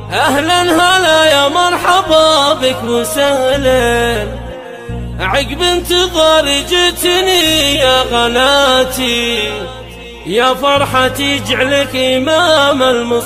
أهلا هلا يا مرحبا بك وسهلا، عقب انتظار جتني يا غناتي، يا فرحتي جعلك إمام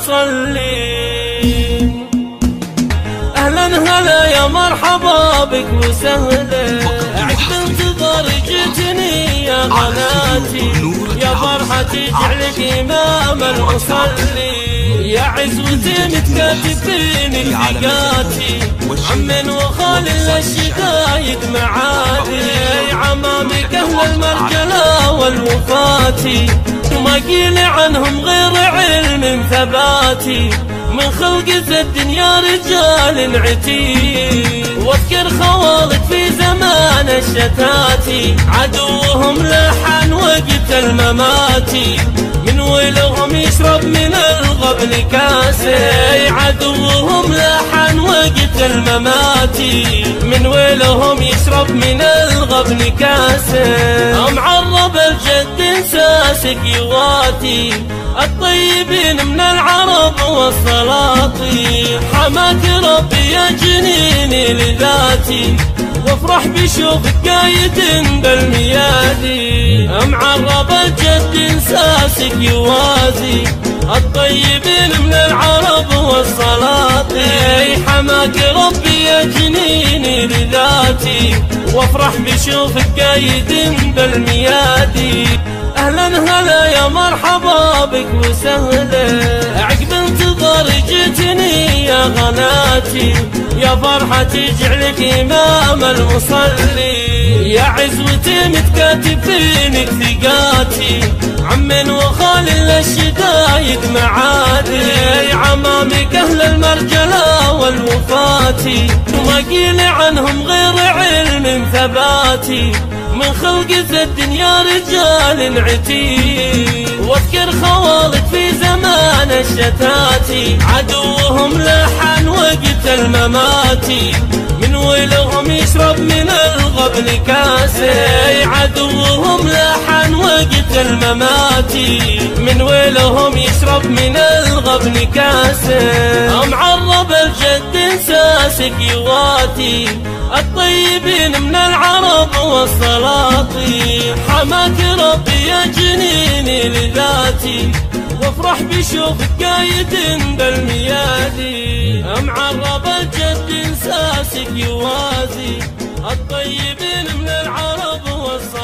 المصلين. أهلا هلا يا مرحبا بك وسهلا، عقب انتظار جتني يا غناتي، يا فرحتي جعلك إمام المصلين. يا عزوتي متكاتفين ثقاتي، عم وخال الشدايد معادي، عمامك أهل المرجلة والوفاتي، وما قيل عنهم غير علم ثباتي، من خلقة الدنيا رجال عتيد. واذكر خوالد في زمان الشتاتي، عدوهم لحن وقت المماتي، من ولهم يشرب من الغبن كاسي، عدوهم لحن وقت المماتي، من ولهم يشرب من الغبن كاسي. معرب الجد ساسك يواتي، الطيبين من العرب والسلاطين، حماك ربي يا جنيني لذاتي، وافرح بشوفك قايد بالميادي. معرب الجد ساسك يوازي، الطيبين من العرب والسلاطين، حماك ربي يا جنيني لذاتي، وافرح بشوفك قايد بالميادي. أهلا هلا يا مرحبا بك وسهلا، عقب انتظار جتني يا غناتي، يا فرحتي جعلك إمام المصلين. يا عزوتي متكاتفين ثقاتي، عم وخال الشدايد معادي، عمامك أهل المرجلة والوفاتي، وما قيل عنهم غير علم ثباتي، من خلقة الدنيا رجال عتيد. واذكر خوالد في زمان الشتاتي، عدوهم لحن وقت المماتي، من ولهم يشرب من الغبن كاسي، عدوهم لحن وقت المماتي، من ولهم يشرب من الغبن كاسي. معرب الجد ساسك يواتي، الطيبين من العرب والسلاطين، حماك ربي يا جنيني لذاتي، وافرح بشوفك قايد بالميادي. معرب الجد ساسك يوازي، الطيبين من العرب والسلاطين.